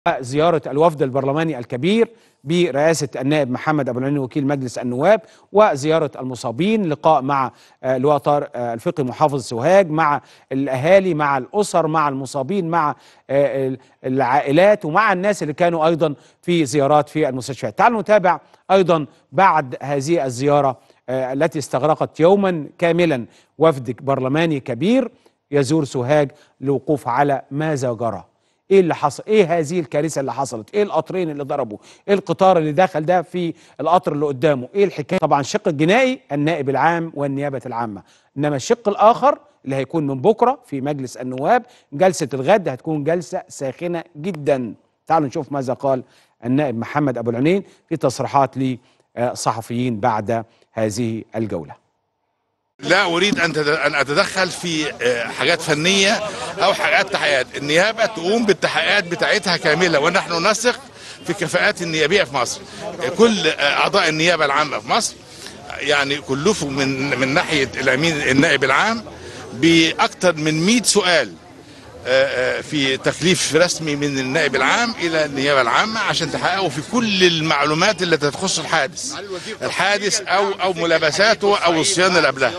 زيارة الوفد البرلماني الكبير برئاسة النائب محمد أبو العنين وكيل مجلس النواب، وزيارة المصابين، لقاء مع لواء طارق الفقي محافظ سوهاج، مع الأهالي، مع الأسر، مع المصابين، مع العائلات، ومع الناس اللي كانوا أيضا في زيارات في المستشفيات. تعالوا نتابع أيضا بعد هذه الزيارة التي استغرقت يوما كاملا وفد برلماني كبير يزور سوهاج للوقوف على ماذا جرى. ايه اللي حصل؟ ايه هذه الكارثه اللي حصلت؟ ايه القطرين اللي ضربوا؟ ايه القطار اللي دخل ده في القطر اللي قدامه؟ ايه الحكايه؟ طبعا الشق الجنائي النائب العام والنيابه العامه، انما الشق الاخر اللي هيكون من بكره في مجلس النواب، جلسه الغد هتكون جلسه ساخنه جدا. تعالوا نشوف ماذا قال النائب محمد ابو العنين في تصريحات لصحفيين بعد هذه الجوله. لا أريد أن أتدخل في حاجات فنية أو حاجات تحقيقات. النيابة تقوم بالتحقيقات بتاعتها كاملة، ونحن نثق في كفاءات النيابية في مصر. كل أعضاء النيابة العامة في مصر يعني كلفوا من ناحية الأمين النائب العام بأكثر من 100 سؤال في تكليف رسمي من النائب العام الى النيابه العامه عشان تحققوا في كل المعلومات اللي تخص الحادث او ملابساته او الصيانه اللي قبلها.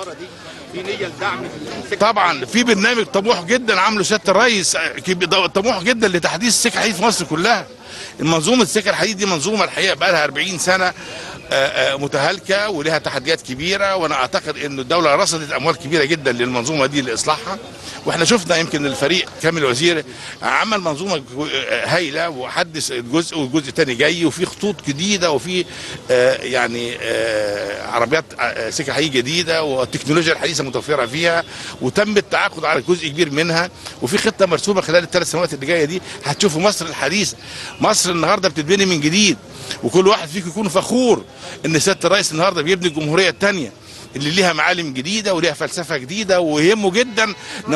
طبعا في برنامج طموح جدا عامله سياده الرئيس، طموح جدا لتحديث السكه الحديد في مصر كلها. منظومه السكه الحديد دي منظومه الحقيقه بقى لها 40 سنه متهالكه ولها تحديات كبيره، وانا اعتقد ان الدوله رصدت اموال كبيره جدا للمنظومه دي لاصلاحها. واحنا شفنا يمكن الفريق كامل وزير عمل منظومه هايله وحدث الجزء والجزء الثاني جاي، وفي خطوط جديده وفي يعني عربيات سكه حديد جديده والتكنولوجيا الحديثه متوفره فيها، وتم التعاقد على جزء كبير منها، وفي خطه مرسومه خلال ال3 سنوات اللي جايه دي. هتشوفوا مصر الحديثه، مصر النهارده بتتبني من جديد، وكل واحد فيكم يكون فخور ان سياده الرئيس النهارده بيبني الجمهوريه الثانيه اللي ليها معالم جديده وليها فلسفه جديده، ويهمه جدا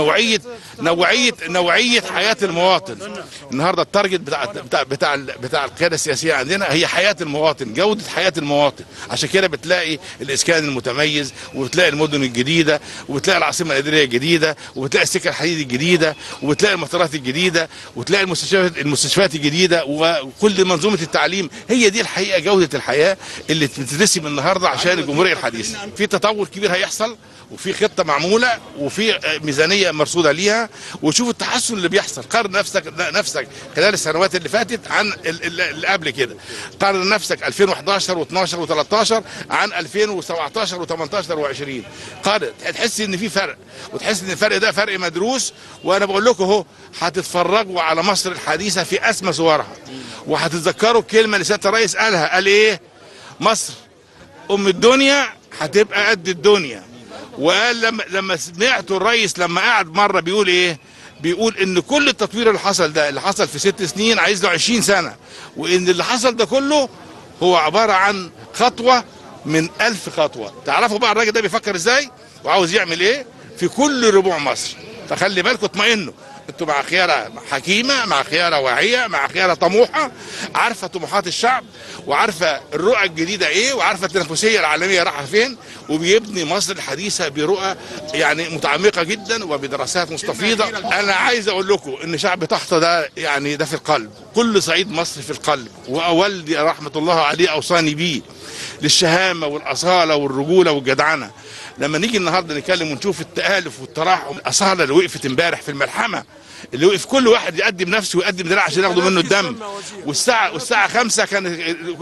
نوعيه حياه المواطن. النهارده التارجت بتاع القياده السياسيه عندنا هي حياه المواطن، جوده حياه المواطن. عشان كده بتلاقي الاسكان المتميز، وبتلاقي المدن الجديده، وبتلاقي العاصمه الاداريه الجديده، وبتلاقي السكه الحديد الجديده، وبتلاقي المطارات الجديده، وتلاقي المستشفيات الجديده، وكل منظومه التعليم. هي دي الحقيقه جوده الحياه اللي بتترسم النهارده عشان الجمهوريه الحديثه. في تطور كبير هيحصل، وفي خطه معموله، وفي ميزانيه مرصوده ليها، وشوف التحسن اللي بيحصل. قارن نفسك خلال السنوات اللي فاتت عن اللي قبل كده. قارن نفسك 2011 و12 و13 عن 2017 و18 و20. قارن، تحس ان في فرق، وتحس ان الفرق ده فرق مدروس. وانا بقول لكم اهو، هتتفرجوا على مصر الحديثه في اسمى صورها، وهتتذكروا الكلمه اللي سياده الرئيس قالها. قال ايه؟ مصر ام الدنيا هتبقى قد الدنيا. وقال لما سمعتوا الرئيس لما قعد مره بيقول ايه؟ بيقول ان كل التطوير اللي حصل ده، اللي حصل في 6 سنين، عايز له 20 سنه، وان اللي حصل ده كله هو عباره عن خطوه من 1000 خطوه. تعرفوا بقى الراجل ده بيفكر ازاي وعاوز يعمل ايه في كل ربوع مصر. فخلي بالكم، اطمئنوا، انتوا مع خيارة حكيمة، مع خيارة واعية، مع خيارة طموحة، عارفة طموحات الشعب، وعارفة الرؤى الجديدة ايه، وعارفة التنافسية العالمية رايحة فين، وبيبني مصر الحديثة برؤى يعني متعمقة جدا وبدراسات مستفيضة. انا عايز اقول لكم ان شعب طحطة ده يعني ده في القلب، كل صعيد مصر في القلب. ووالدي رحمة الله عليه اوصاني بيه للشهامة والاصالة والرجولة والجدعنة. لما نيجي النهارده نتكلم ونشوف التآلف والتراحم، الأصالة اللي وقفت امبارح في الملحمة، اللي وقف كل واحد يقدم نفسه ويقدم دراع عشان ياخدوا منه الدم، والساعة 5 كان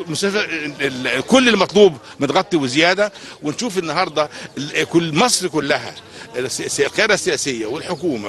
كل المطلوب متغطي وزيادة. ونشوف النهارده كل مصر كلها، القيادة السياسية والحكومة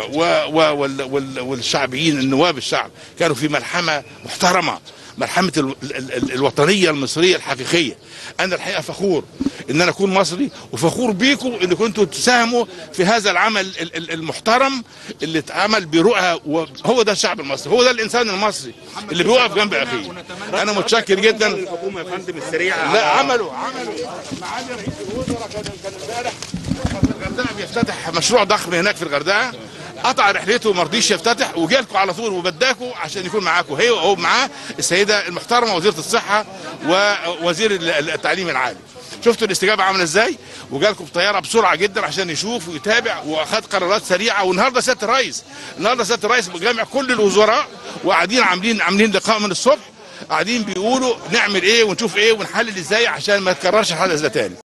والشعبيين، النواب الشعب، كانوا في ملحمة محترمة، ملحمة الوطنية المصرية الحقيقية. أنا الحقيقة فخور إن أنا أكون مصري، وفخور بيكم إن كنتوا تساهموا في هذا العمل المحترم اللي اتعمل برؤى. وهو ده الشعب المصري، هو ده الإنسان المصري اللي بيوقف جنب أخيه. أنا متشكر جدا. الحكومة يا فندم السريعة، لا عملوا معالي رئيس الوزراء كان امبارح في الغردقة بيفتتح مشروع ضخم هناك في الغردقة، قطع رحلته وما رضيش يفتتح، وجالكم على طول وبداكوا عشان يكون معاكم. هو معاه السيده المحترمه وزيره الصحه ووزير التعليم العالي. شفتوا الاستجابه عامله ازاي؟ وجالكم بطياره بسرعه جدا عشان يشوف ويتابع واخد قرارات سريعه. والنهارده سياده الرئيس بجامع كل الوزراء وقاعدين عاملين لقاء من الصبح، قاعدين بيقولوا نعمل ايه ونشوف ايه ونحلل ازاي عشان ما يتكررش الحدث ده تاني.